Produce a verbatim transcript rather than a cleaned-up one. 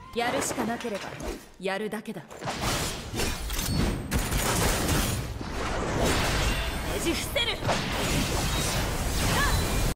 やるしかなければやるだけだ。ねじ伏せる。